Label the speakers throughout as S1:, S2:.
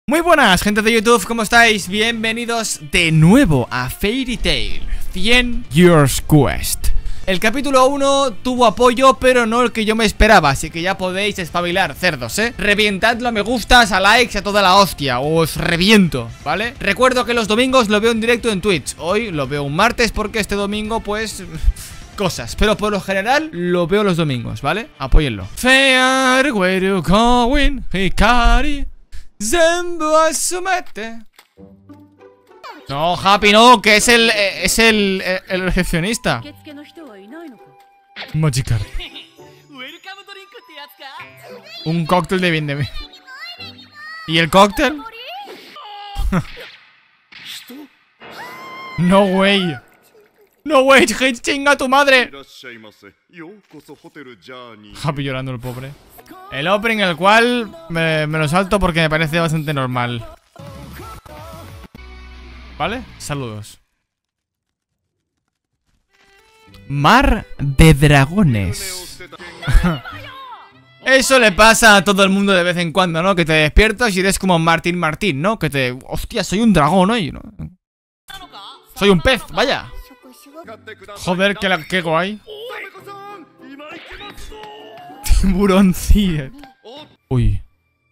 S1: Muy buenas, gente de YouTube, ¿cómo estáis? Bienvenidos de nuevo a Fairy Tail 100 Years Quest. El capítulo 1 tuvo apoyo, pero no el que yo me esperaba, así que ya podéis espabilar, cerdos, Revientadlo a me gustas, a likes, a toda la hostia, os reviento, ¿vale? Recuerdo que los domingos lo veo en directo en Twitch. Hoy lo veo un martes porque este domingo, pues... cosas, pero por lo general lo veo los domingos, ¿vale? Apóyenlo. Fair, where you going, Hikari? Zembo asumete. No, Happy, no, que es el recepcionista. Magikarp. Un cóctel de bienvenido. ¿Y el cóctel? No way. No way, chinga tu madre. Happy llorando el pobre. El opening, el cual me lo salto porque me parece bastante normal. ¿Vale? Saludos. Mar de dragones. Eso le pasa a todo el mundo de vez en cuando, ¿no? Que te despiertas y eres como Martín, ¿no? Que te... hostia, soy un dragón hoy, ¿no? Soy un pez, vaya. Joder, qué guay. Tiburoncillo. Uy.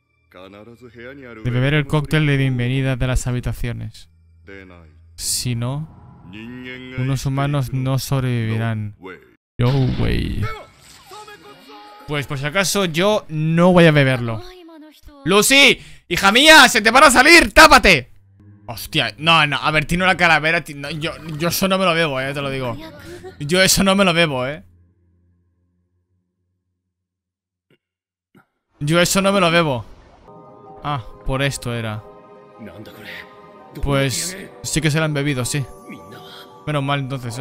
S1: De beber el cóctel de bienvenida de las habitaciones. Si no, unos humanos no sobrevivirán. No way. Pues por si acaso yo no voy a beberlo. Lucy, hija mía, se te van a salir, tápate. Hostia, no, a ver, tiene una calavera, no, yo eso no me lo bebo, te lo digo. Yo eso no me lo bebo, Yo eso no me lo bebo. Ah, por esto era. Pues sí que se lo han bebido, sí. Menos mal entonces,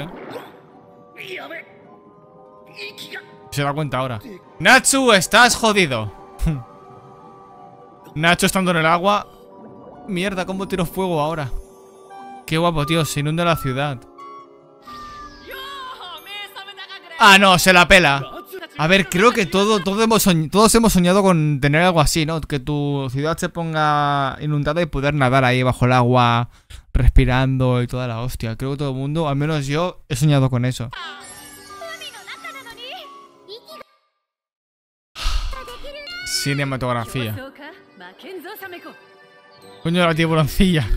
S1: Se da cuenta ahora. Natsu, estás jodido. Nacho estando en el agua. Mierda, cómo tiro fuego ahora. Qué guapo, tío, se inunda la ciudad. Ah, no, se la pela. A ver, creo que todos hemos soñado con tener algo así, ¿no? Que tu ciudad se ponga inundada y poder nadar ahí bajo el agua, respirando y toda la hostia. Creo que todo el mundo, al menos yo, he soñado con eso. Cinematografía. Coño, la tiburoncilla.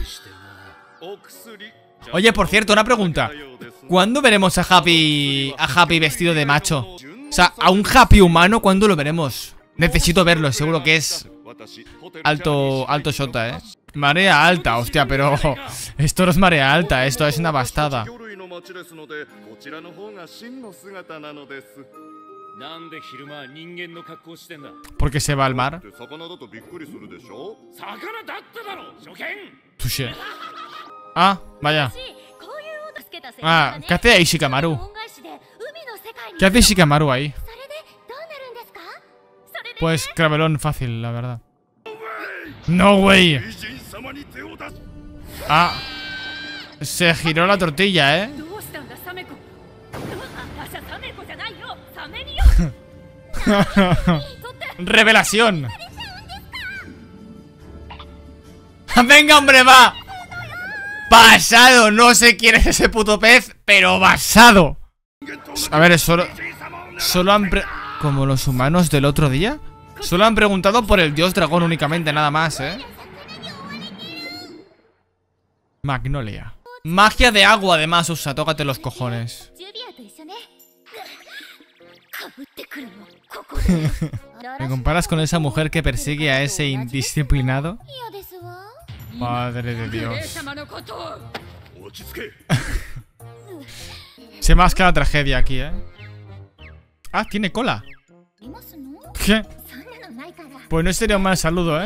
S1: Oye, por cierto, una pregunta. ¿Cuándo veremos a Happy vestido de macho? O sea, a un Happy humano, ¿cuándo lo veremos? Necesito verlo, seguro que es alto shota, Marea alta, hostia, pero esto no es marea alta, esto es una bastada. ¿Por qué se va al mar? Touché. Ah, vaya. Ah, ¿qué hace ahí Shikamaru? ¿Qué hace Shikamaru ahí? Pues cravelón fácil, la verdad. No way. Ah, se giró la tortilla, Revelación. Venga, hombre, va. Basado, no sé quién es ese puto pez, pero basado. A ver, solo han como los humanos del otro día. Solo han preguntado por el dios dragón únicamente, nada más, Magnolia. Magia de agua, además, usa, tócate los cojones. ¿Me comparas con esa mujer que persigue a ese indisciplinado? Madre de Dios. Se masca la tragedia aquí, Ah, tiene cola. ¿Qué? Pues no sería un mal saludo,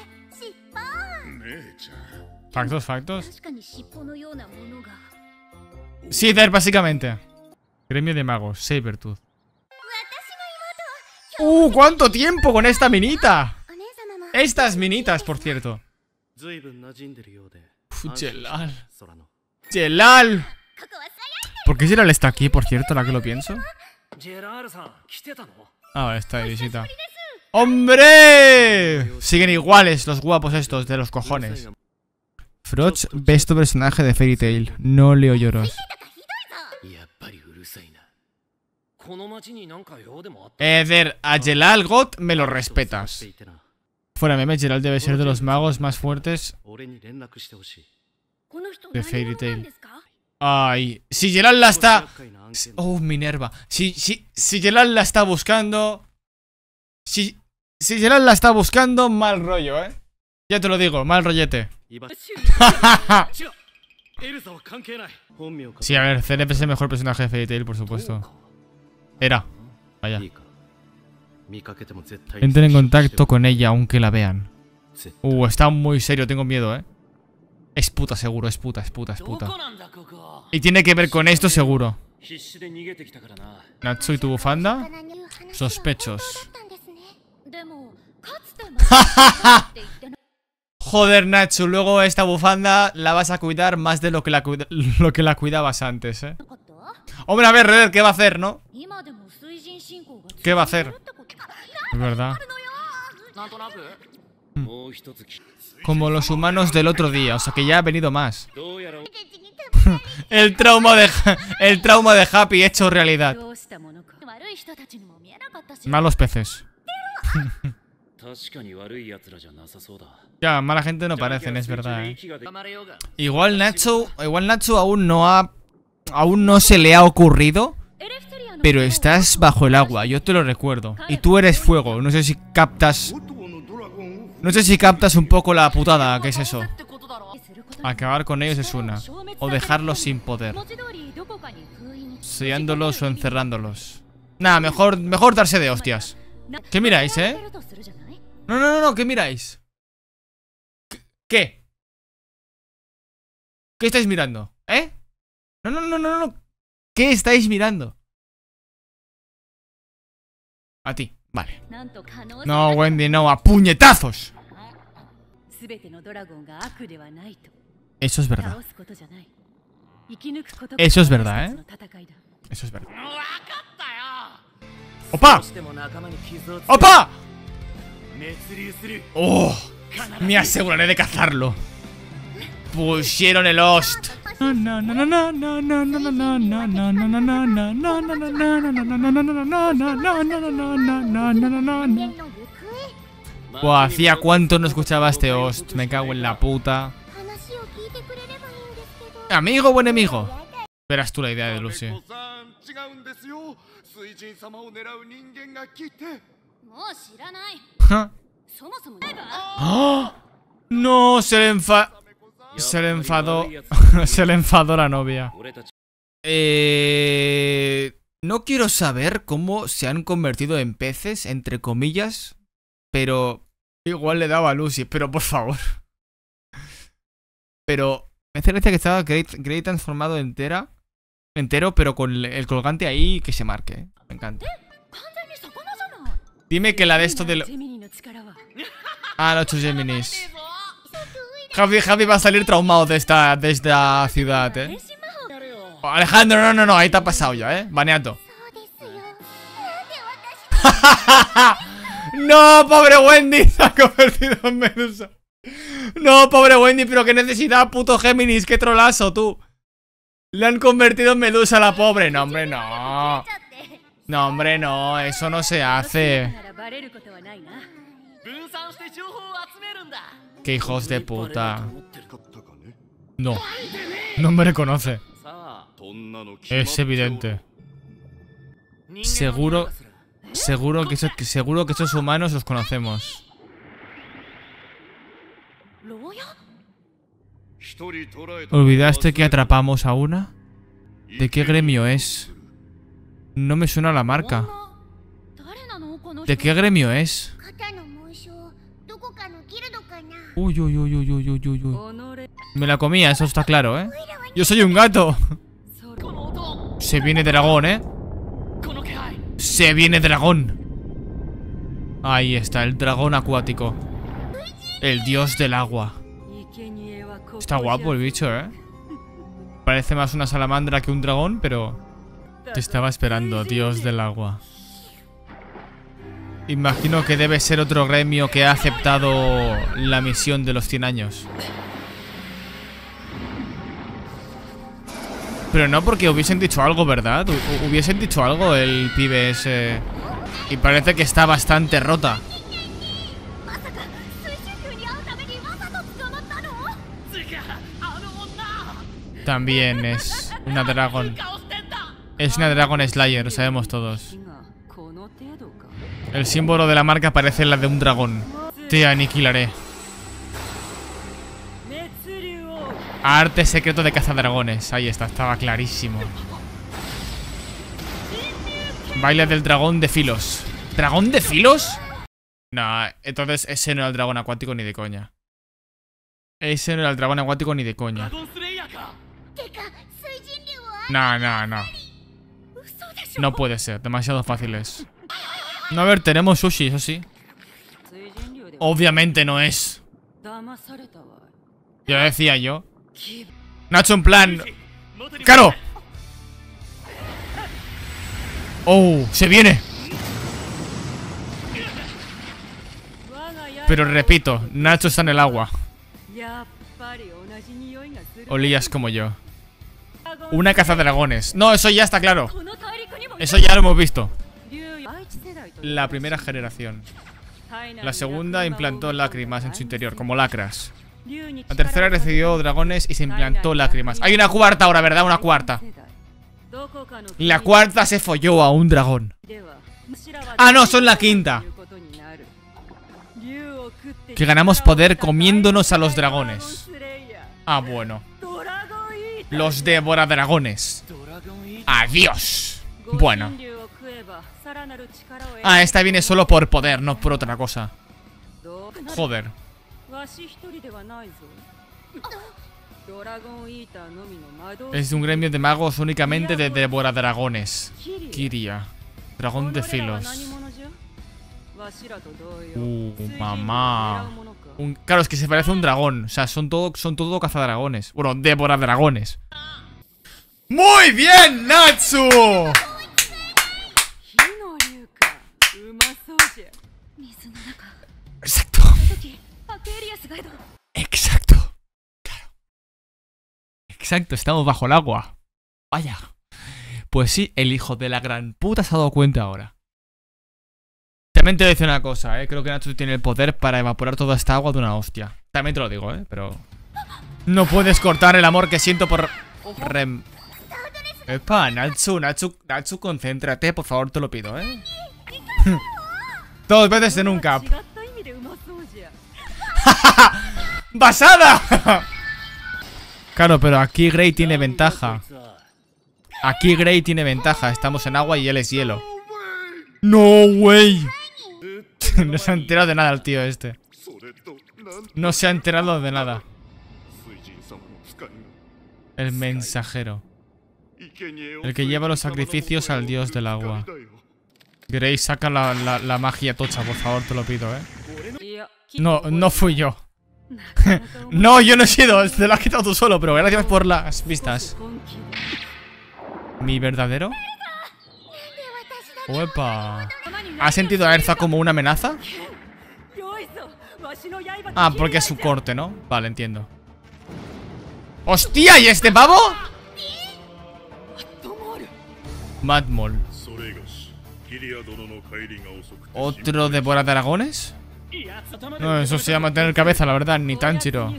S1: Factos. Cider, básicamente. Gremio de magos, Sabertooth. ¿Cuánto tiempo con esta minita? Estas minitas, por cierto. Jelal. ¿Por qué Jelal está aquí, por cierto, la que lo pienso? Ah, vale, está de visita. ¡Hombre! Siguen iguales los guapos estos de los cojones. Froch, ves tu personaje de Fairy Tail. No leo lloros. Eder, a Jelal God me lo respetas. Fuera meme, Jelal debe ser de los magos más fuertes de Fairy Tail. Ay, si Jelal la está... Oh, Minerva. Si Jelal la está buscando... Si Jelal la está buscando, mal rollo, Ya te lo digo, mal rollete. Sí, a ver, Celeb es el mejor personaje de Fairy Tail, por supuesto. Era. Vaya. Entren en contacto con ella aunque la vean. Está muy serio, tengo miedo, Es puta seguro, es puta. Y tiene que ver con esto seguro. Natsu y tu bufanda. Sospechos. Joder, Natsu, luego esta bufanda la vas a cuidar más de lo que la cuidabas antes, Hombre, a ver, Red, ¿qué va a hacer, no? ¿Qué va a hacer? Es verdad. Como los humanos del otro día, o sea que ya ha venido más. El trauma de Happy hecho realidad. Malos peces. Ya, mala gente no parecen, es verdad, Igual Nacho aún no se le ha ocurrido. Pero estás bajo el agua, yo te lo recuerdo. Y tú eres fuego, no sé si captas un poco la putada que es eso. Acabar con ellos es una. O dejarlos sin poder. Sellándolos o encerrándolos. Nada, mejor darse de hostias. ¿Qué miráis, No, ¿qué miráis? ¿Qué? ¿Qué estáis mirando? No. ¿Qué estáis mirando? A ti, vale. No, Wendy, no, a puñetazos. Eso es verdad. Eso es verdad, Eso es verdad. ¡Opa! ¡Opa! ¡Oh! Me aseguraré de cazarlo. Pusieron el host. Buah, hacía cuánto no escuchaba este host. Me cago en la puta. ¿Amigo o buen enemigo? Verás tú la idea de Lucy. ¡Oh! No, se le enfadó. Se le enfadó la novia. No quiero saber cómo se han convertido en peces, entre comillas. Pero igual le daba a Lucy, pero por favor. Pero me hace gracia que estaba Grey transformado entero, pero con el colgante ahí que se marque. Me encanta. Dime que la de esto del... Ah, los 8 Geminis. Javi va a salir traumado de esta ciudad, Alejandro, no, ahí te ha pasado ya, baneato. No, pobre Wendy, se ha convertido en Medusa. No, pobre Wendy, pero qué necesidad, puto Géminis, qué trolazo, tú. Le han convertido en Medusa a la pobre. No, hombre, no. No, hombre, no, eso no se hace. Qué hijos de puta. No, no me reconoce. Es evidente. Seguro que esos humanos los conocemos. ¿Olvidaste que atrapamos a una? ¿De qué gremio es? No me suena la marca. ¿De qué gremio es? Uy. Me la comía, eso está claro, Yo soy un gato. Se viene dragón, Se viene dragón. Ahí está, el dragón acuático. El dios del agua. Está guapo el bicho, Parece más una salamandra que un dragón, pero... Te estaba esperando, dios del agua. Imagino que debe ser otro gremio que ha aceptado la misión de los 100 años. Pero no porque hubiesen dicho algo, ¿verdad? Hubiesen dicho algo el pibe ese. Y parece que está bastante rota. También es una Dragon. Es una Dragon Slayer, lo sabemos todos. El símbolo de la marca parece la de un dragón. Te aniquilaré. Arte secreto de cazadragones. Ahí está, estaba clarísimo. Baile del dragón de filos. ¿Dragón de filos? No, entonces ese no era el dragón acuático ni de coña. Ese no era el dragón acuático ni de coña. No, no, no. No puede ser, demasiado fáciles. No, a ver, tenemos sushi, eso sí. Obviamente no es. Ya decía yo. Nacho en plan... ¡Caro! ¡Oh! ¡Se viene! Pero repito, Nacho está en el agua. Olías como yo. Una cazadragones. No, eso ya está claro. Eso ya lo hemos visto. La primera generación. La segunda implantó lágrimas en su interior, como lacras. La tercera recibió dragones y se implantó lágrimas. Hay una cuarta ahora, ¿verdad? Una cuarta. La cuarta se folló a un dragón. Ah, no, son la quinta. Que ganamos poder comiéndonos a los dragones. Ah, bueno. Los devoradragones. Adiós. Bueno. Ah, esta viene solo por poder, no por otra cosa. Joder. Es un gremio de magos únicamente de devoradragones. Kiria. Dragón de filos. Mamá. Claro, es que se parece a un dragón. O sea, son todo cazadragones. Bueno, devoradragones. ¡Muy bien, Natsu! Exacto. Exacto. Claro. Exacto, estamos bajo el agua. Vaya. Pues sí, el hijo de la gran puta se ha dado cuenta ahora. También te voy a decir una cosa, creo que Natsu tiene el poder para evaporar toda esta agua de una hostia. También te lo digo, pero... No puedes cortar el amor que siento por... Epa, Natsu, concéntrate, por favor, te lo pido, Dos veces en un cap. ¡Basada! Claro, pero aquí Grey tiene ventaja. Aquí Grey tiene ventaja. Estamos en agua y él es hielo. ¡No, güey! No se ha enterado de nada el tío este. No se ha enterado de nada. El mensajero. El que lleva los sacrificios al dios del agua. Grey, saca la magia tocha, por favor, te lo pido, No, no fui yo. No, yo no he sido, te lo has quitado tú solo, pero gracias por las vistas. ¿Mi verdadero? ¡Uepa! ¿Has sentido a Erza como una amenaza? Ah, porque es su corte, ¿no? Vale, entiendo. ¡Hostia! ¿Y este pavo? Madmol. ¿Otro devoradragones? No, eso se llama tener cabeza, la verdad, ni Tanjiro.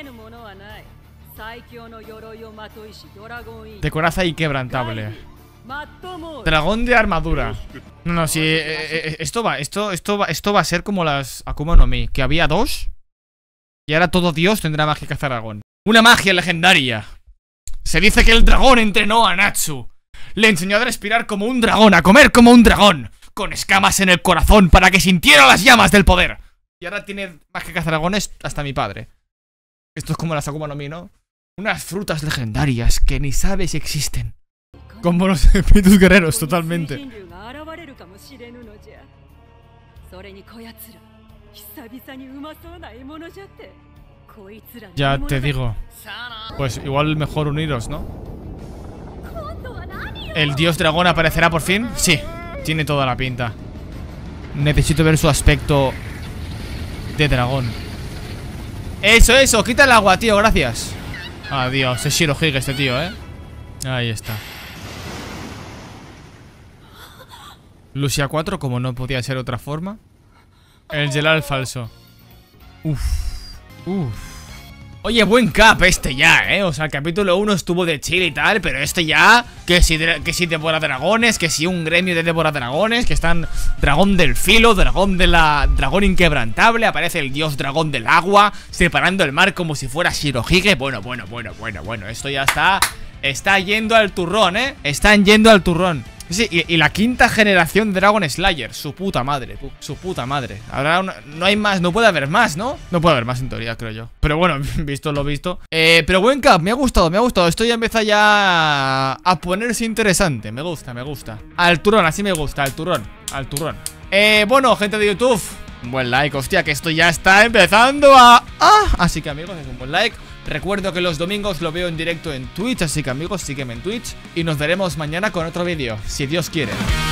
S1: De coraza inquebrantable. Dragón de armadura. No, sí, esto va a ser como las Akuma no Mi, que había dos y ahora todo dios tendrá magia cazadragón. Una magia legendaria. Se dice que el dragón entrenó a Natsu. Le enseñó a respirar como un dragón, a comer como un dragón, con escamas en el corazón para que sintiera las llamas del poder. Y ahora tiene magia cazadragones hasta mi padre. Esto es como las Akuma no Mi, ¿no? Unas frutas legendarias que ni sabe si existen. Como los espíritus guerreros, totalmente. Ya te digo. Pues igual mejor uniros, ¿no? ¿El dios dragón aparecerá por fin? Sí, tiene toda la pinta. Necesito ver su aspecto de dragón. Eso, quita el agua, tío, gracias. Adiós, es Shirohige este tío, Ahí está. Lucia 4, como no podía ser otra forma. El Gelal falso. Uf. Oye, buen cap este ya, O sea, el capítulo 1 estuvo de chill y tal, pero este ya, que si devora dragones, que si un gremio de devora dragones, que están dragón del filo, dragón inquebrantable, aparece el dios dragón del agua, separando el mar como si fuera Shirohige. Bueno, esto ya está yendo al turrón, Están yendo al turrón. Sí, y la quinta generación de Dragon Slayer. Su puta madre, su puta madre. Ahora no hay más, no puede haber más, ¿no? No puede haber más en teoría, creo yo. Pero bueno, visto lo visto. Pero buen cap, me ha gustado. Esto ya empieza ya a ponerse interesante. Me gusta. Al turrón, así me gusta, al turrón. Bueno, gente de YouTube, un buen like, hostia, que esto ya está empezando a... Así que amigos, es un buen like. Recuerdo que los domingos lo veo en directo en Twitch, así que amigos, sígueme en Twitch. Y nos veremos mañana con otro vídeo, si Dios quiere.